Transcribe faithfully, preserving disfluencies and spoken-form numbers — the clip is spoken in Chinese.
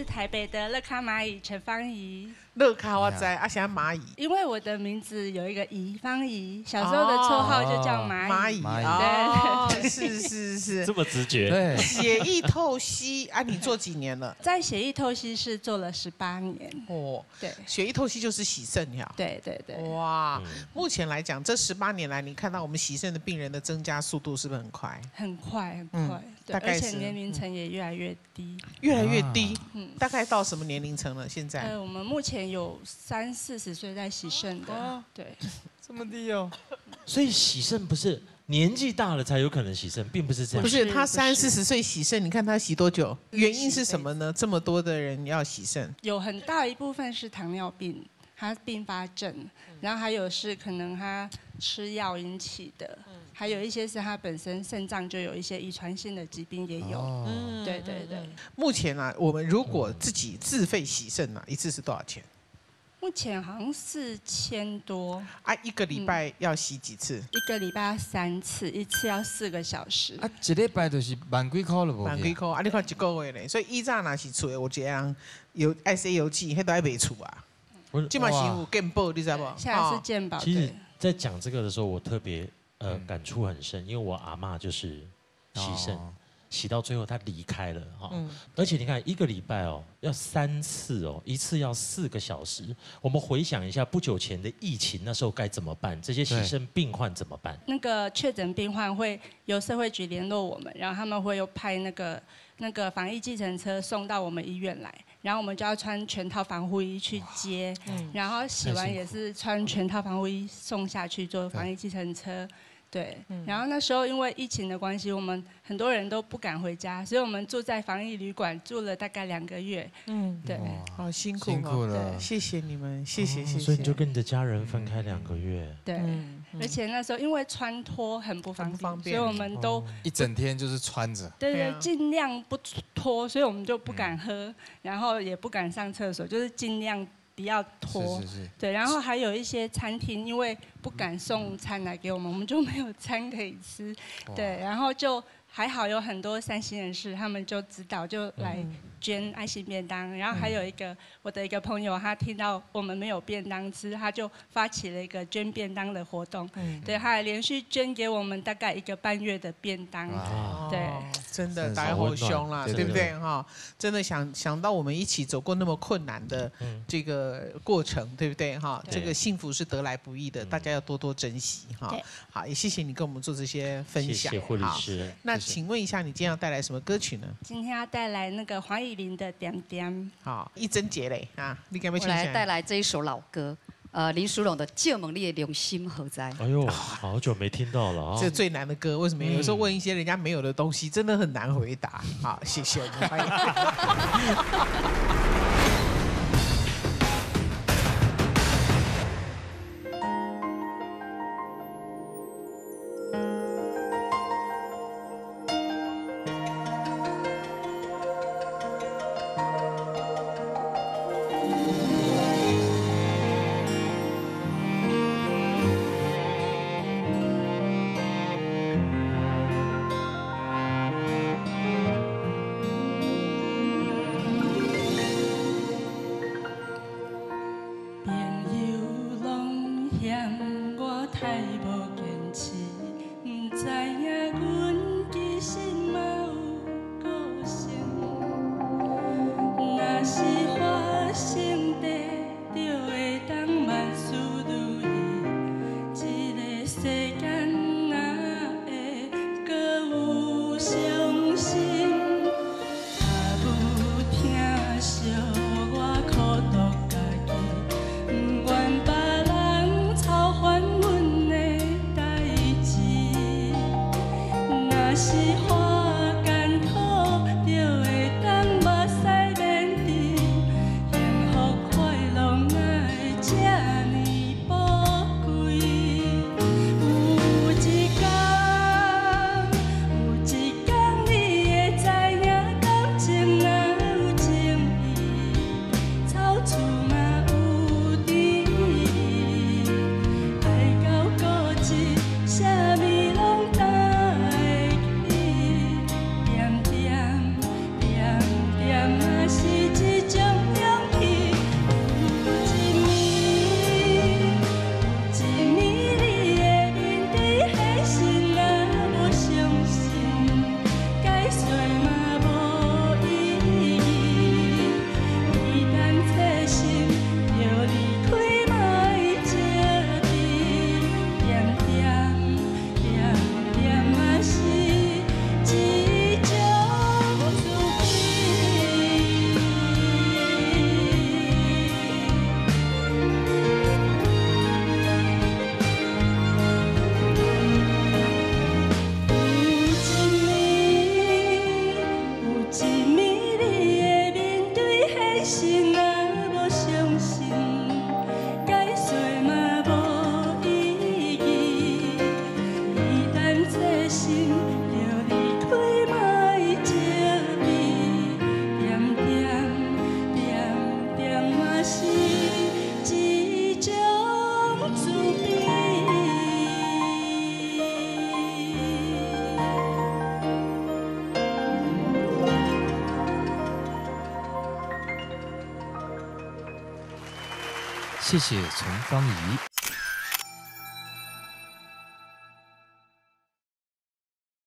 是台北的乐咖蚂蚁陈芳怡。 乐咖我知，啊，现在蚂蚁。 因为我的名字有一个怡，芳怡，小时候的绰号就叫蚂蚁。 蚂蚁，哦，是是是， 这么直觉。 对， 血液透析啊，你做几年了？ 在血液透析室做了十八年。 哦， 对， 血液透析就是洗肾呀。 对对对。 哇，目前来讲，这十八年来，你看到我们洗肾的病人的增加速度是不是很快？ 很快很快，对， 大概是而且年龄层也越来越低。 越来越低，嗯，大概到什么年龄层了？现在？ 呃，我们目前有三四十岁在洗肾的，对， 这么低哦。 所以洗肾不是年纪大了才有可能洗肾，并不是这样。 不是，他三四十岁洗肾，你看他洗多久？原因是什么呢？这么多的人要洗肾， 有很大一部分是糖尿病，他并发症，然后还有是可能他吃药引起的，还有一些是他本身肾脏就有一些遗传性的疾病也有。嗯，对对对。 目前啊，我们如果自己自费洗肾啊，一次是多少钱？ 目前好像四千多啊，一个礼拜要洗几次？ 一个礼拜要三次，一次要四个小时。 啊，一礼拜就是万几块了， 万几块啊！你看一个月嘞，所以以前那是出的，我这样有爱 C 油剂，迄都爱卖出啊。这嘛是有健保，你知道不？ 现在是健保。 其实，在讲这个的时候，我特别呃感触很深，因为我阿嬷就是洗肾。洗到最后，他离开了哈，嗯、而且你看一个礼拜哦，要三次哦，一次要四个小时。我们回想一下不久前的疫情，那时候该怎么办？这些洗肾病患怎么办？ 那个确诊病患会由社会局联络我们，然后他们会又派那个那个防疫计程车送到我们医院来，然后我们就要穿全套防护衣去接，嗯、然后洗完也是穿全套防护衣送下去坐防疫计程车。对，然后那时候因为疫情的关系，我们很多人都不敢回家，所以我们住在防疫旅馆住了大概两个月。嗯，对， 好辛苦， 辛苦了， 谢谢你们，谢谢谢谢。 所以你就跟你的家人分开两个月。 对，而且那时候因为穿脱很不方便，所以我们都一整天就是穿着。 对对，尽量不脱，所以我们就不敢喝，然后也不敢上厕所，就是尽量。不要拖， 是是是对，然后还有一些餐厅，因为不敢送餐来给我们，我们就没有餐可以吃，对，然后就还好有很多善心人士，他们就知道就来捐爱心便当，然后还有一个我的一个朋友，他听到我们没有便当吃，他就发起了一个捐便当的活动，对，他还连续捐给我们大概一个半月的便当，对， 真的打好凶啦，对不对哈？真的想想到我们一起走过那么困难的这个过程，对不对哈？这个幸福是得来不易的，大家要多多珍惜哈。好，也谢谢你跟我们做这些分享， 谢谢护理师。 那请问一下，你今天要带来什么歌曲呢？ 今天要带来那个黄以玲的《点点》。 好，一贞姐嘞啊，你敢不我来带来这一首老歌，呃，林淑荣的《借猛烈良心何在》。 哎呦，好久没听到了啊！ 这最难的歌，为什么？有时候问一些人家没有的东西，真的很难回答。好，谢谢我们欢迎。 谢谢陈芳宜。